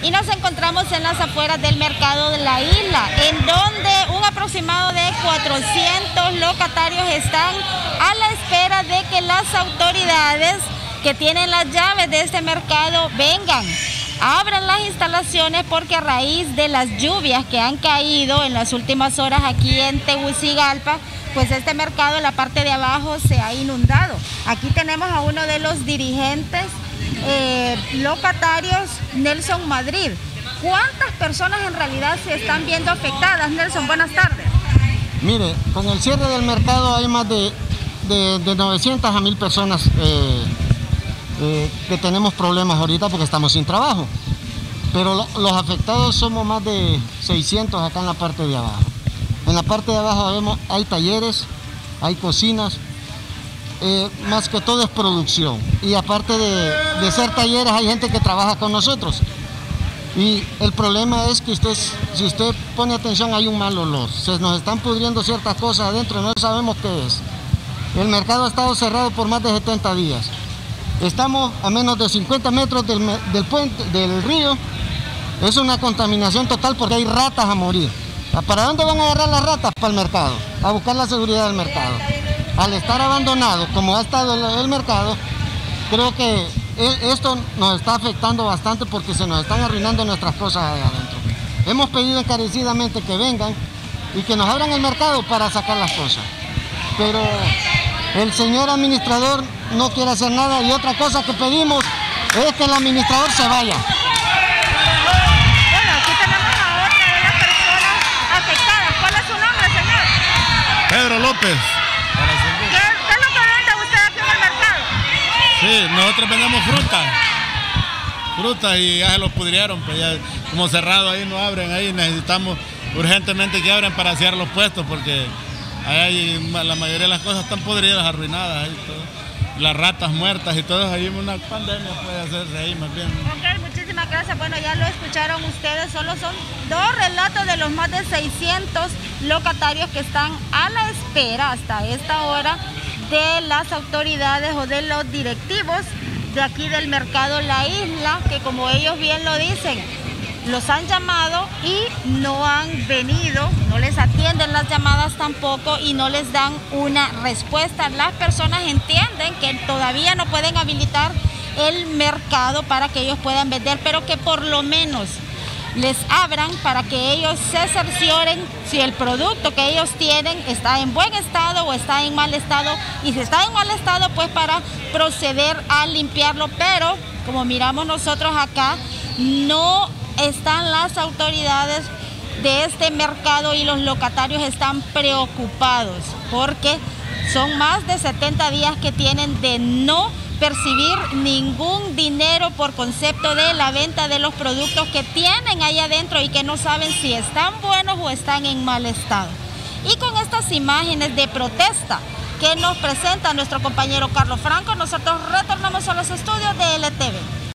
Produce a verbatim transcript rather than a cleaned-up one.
y nos encontramos en las afueras del mercado de la isla, en donde un aproximado de cuatrocientos locatarios están a la espera de que las autoridades que tienen las llaves de este mercado vengan, abran las instalaciones, porque a raíz de las lluvias que han caído en las últimas horas aquí en Tegucigalpa, pues este mercado en la parte de abajo se ha inundado. Aquí tenemos a uno de los dirigentes eh, locatarios, Nelson Madrid. ¿Cuántas personas en realidad se están viendo afectadas, Nelson? Buenas tardes. Mire, con el cierre del mercado hay más de, de, de novecientas a mil personas eh, eh, que tenemos problemas ahorita porque estamos sin trabajo. Pero lo, los afectados somos más de seiscientos acá en la parte de abajo. En la parte de abajo vemos, hay talleres, hay cocinas, eh, más que todo es producción. Y aparte de, de ser talleres, hay gente que trabaja con nosotros. Y el problema es que usted, si usted pone atención, hay un mal olor. Se nos están pudriendo ciertas cosas adentro y no sabemos qué es. El mercado ha estado cerrado por más de setenta días. Estamos a menos de cincuenta metros del, del puente, del río. Es una contaminación total porque hay ratas a morir. ¿Para dónde van a agarrar las ratas? Para el mercado, a buscar la seguridad del mercado. Al estar abandonado, como ha estado el, el mercado, creo que esto nos está afectando bastante porque se nos están arruinando nuestras cosas ahí adentro. Hemos pedido encarecidamente que vengan y que nos abran el mercado para sacar las cosas. Pero el señor administrador no quiere hacer nada, y otra cosa que pedimos es que el administrador se vaya. Pedro López. ¿Qué, ¿Qué es lo que vende usted aquí en el mercado? Sí, nosotros vendemos fruta. Fruta y ya se los pudrieron, pues ya como cerrado ahí no abren, ahí necesitamos urgentemente que abran para cerrar los puestos porque ahí hay, la mayoría de las cosas están podridas, arruinadas, ahí todo. Las ratas muertas y todo, ahí una pandemia puede hacerse ahí más bien. Ok, muchísimas gracias. Bueno, ya lo escucharon ustedes, solo son dos relatos de los más de seiscientos locatarios que están a la espera hasta esta hora de las autoridades o de los directivos de aquí del mercado La Isla, que como ellos bien lo dicen, los han llamado y no han venido, no les atienden las llamadas tampoco y no les dan una respuesta. Las personas entienden que todavía no pueden habilitar el mercado para que ellos puedan vender, pero que por lo menos les abran para que ellos se cercioren si el producto que ellos tienen está en buen estado o está en mal estado, y si está en mal estado, pues para proceder a limpiarlo. Pero como miramos nosotros acá, no están las autoridades de este mercado y los locatarios están preocupados porque son más de setenta días que tienen de no percibir ningún dinero por concepto de la venta de los productos que tienen ahí adentro y que no saben si están buenos o están en mal estado. Y con estas imágenes de protesta que nos presenta nuestro compañero Carlos Franco, nosotros retornamos a los estudios de L T V.